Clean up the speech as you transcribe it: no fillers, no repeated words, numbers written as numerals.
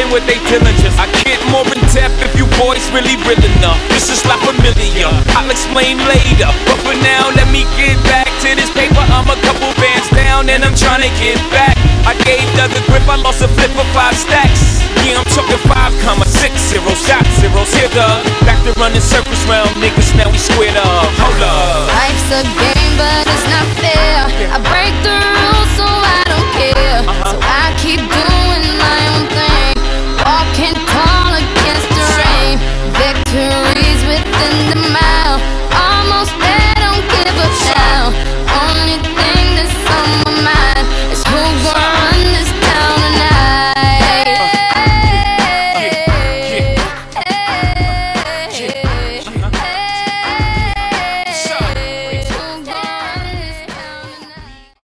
in with their diligence. I get more in depth if you boys really real enough. This is not familiar, I'll explain later. But for now, let me get back to this paper. I'm a couple bands down and I'm trying to get back. I gave Doug a grip, I lost a flip for 5 stacks. Yeah, I'm talking 5,60 shot zeros. Here, Doug, back to running circles round niggas, now we squared up. Hold up. Life's a game, but it's not fair. I break the rules, so I don't care. So I